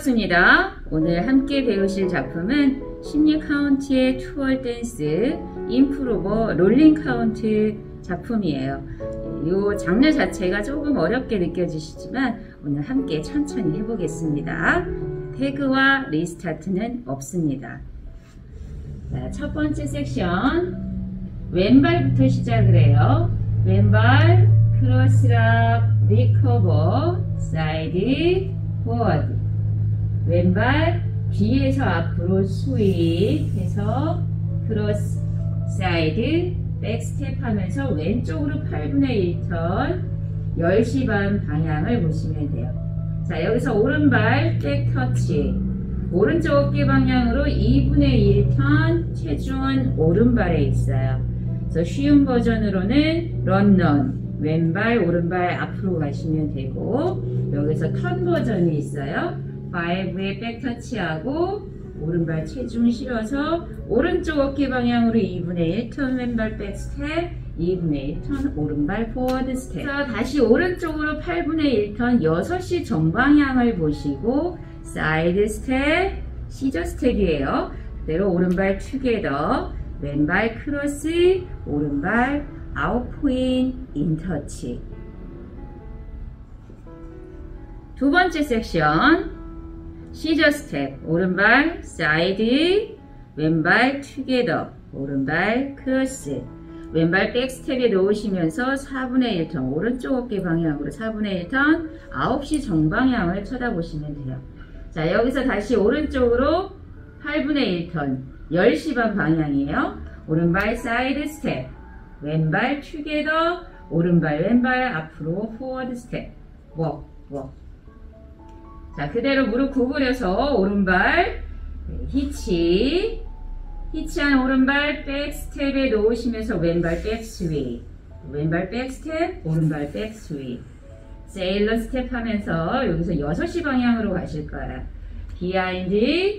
반갑습니다. 오늘 함께 배우실 작품은 심리 카운트의 투얼 댄스 임프로버 롤링 카운트 작품이에요. 이 장르 자체가 조금 어렵게 느껴지시지만 오늘 함께 천천히 해보겠습니다. 태그와 리스타트는 없습니다. 자, 첫 번째 섹션 왼발부터 시작을 해요. 왼발 크로스랍 리커버 사이드 포워드, 왼발 뒤에서 앞으로 스윕 해서 크로스 사이드 백스텝 하면서 왼쪽으로 8분의 1턴 10시 반 방향을 보시면 돼요. 자, 여기서 오른발 백 터치, 오른쪽 어깨 방향으로 2분의 1턴 체중은 오른발에 있어요. 그래서 쉬운 버전으로는 런런, 왼발 오른발 앞으로 가시면 되고, 여기서 턴 버전이 있어요. 5에 백 터치하고 오른발 체중 실어서 오른쪽 어깨 방향으로 2분의 1턴 왼발 백 스텝, 2분의 1턴 오른발 포워드 스텝. 다시 오른쪽으로 8분의 1턴 6시 정방향을 보시고 사이드 스텝, 시저 스텝이에요. 그대로 오른발 투게더, 왼발 크로스, 오른발 아웃포인 인터치. 두 번째 섹션 시저 스텝, 오른발 사이드, 왼발 투게더, 오른발 크로스, 왼발 백스텝에 놓으시면서 4분의 1턴 오른쪽 어깨 방향으로 4분의 1턴 9시 정방향을 쳐다보시면 돼요. 자, 여기서 다시 오른쪽으로 8분의 1턴 10시 반 방향이에요. 오른발 사이드 스텝, 왼발 투게더, 오른발 왼발 앞으로 포워드 스텝, 워. 자, 그대로 무릎 구부려서 오른발 히치한 오른발 백스텝에 놓으시면서 왼발 백스윗, 왼발 백스텝, 오른발 백스윗, 세일러 스텝 하면서 여기서 6시 방향으로 가실 거예요. 비하인드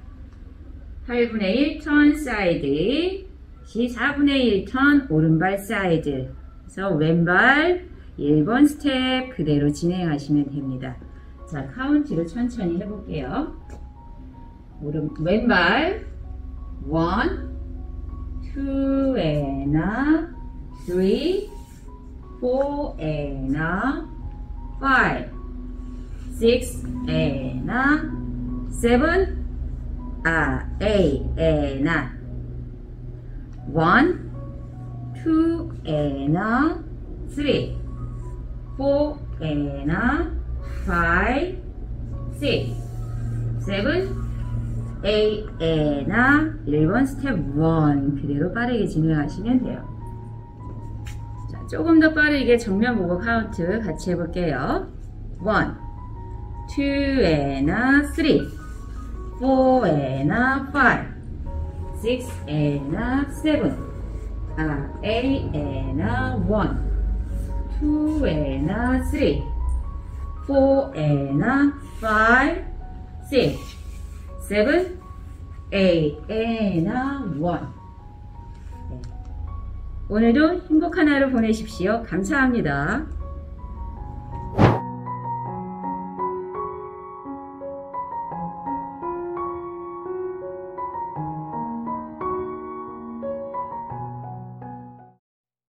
8분의 1턴 사이드, 4분의 1턴 오른발 사이드. 그래서 왼발 1번 스텝 그대로 진행하시면 됩니다. 자, 카운트로 천천히 해볼게요. 왼발 1, 2 and 3, 4 and 5, 6 and 7, 8 and 1, 2 and 3, 4 and 5, 6, 7, 8 and 1번 스텝 1 그대로 빠르게 진행하시면 돼요. 자, 조금 더 빠르게 정면 보고 카운트 같이 해볼게요. 1, 2 and 3, 4 and 5, 6 and 7, 8 and 1, 2 and 3, 4 and 5, 6, 7, 8 and 1. 오늘도 행복한 하루 보내십시오. 감사합니다.